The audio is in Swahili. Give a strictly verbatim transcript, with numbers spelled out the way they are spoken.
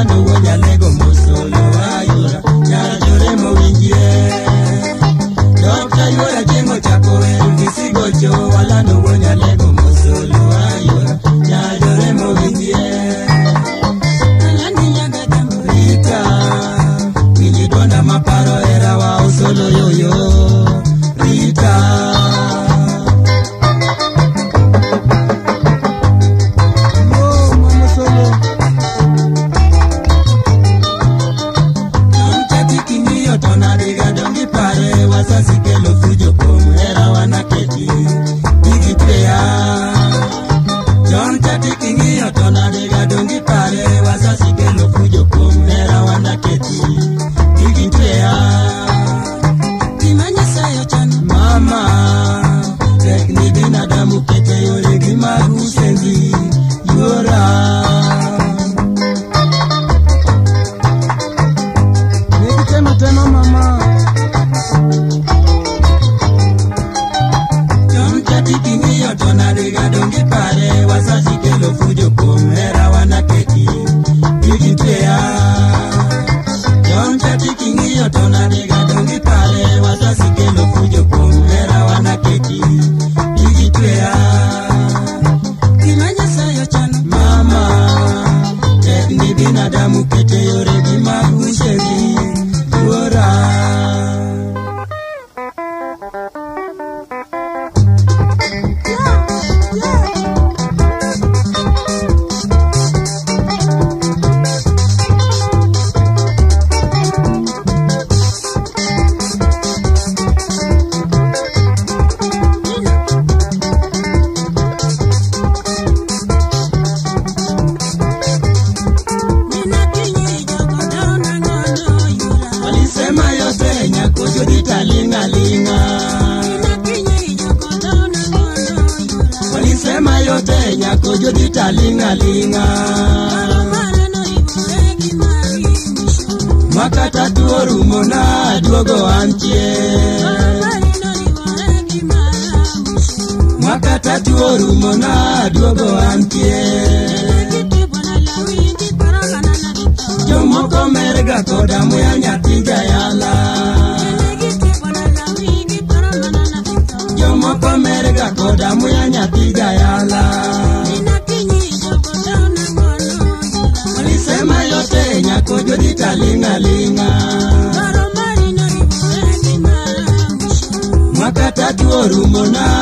walando wanyalego musolo ayura nyajore mowinjie Dokta yura jengo chako weru kisigo cho walando wanyalego musolo ayura nyajore mowinjie Rita Nijidona maparo era wa usolo yoyo Rita Wasasi que lo fuyo como era wanaketi Bigi Playa John Tati Kingi Otona de Gadongi Pare Wasasi que lo fuyo como era wanaketi Bigi Playa Kimanya sayo chan Mama Tekni binadamu kete yore gimagu senzi Yora Nekitema tema mama Dongi pare wasasi que lo fuyo como era wanaketi Bigi Playa John Tati Kingi Otona de Gadongi pare wasasi que lo fuyo como era wanaketi Bigi Playa Kimanya sayo chan Mama Tekni binadamu kete yore gimagu shevi Yora Linga linga Walisema yote nyako jodita linga linga Mwaka tatu orumo na duogo antie Mwaka tatu orumo na duogo antie Jomoko merga koda muya nyatiga yala Jomoko merga koda muya nyatiga yala Walisema yote nyako jodita linga linga Mwaka tatu orumo na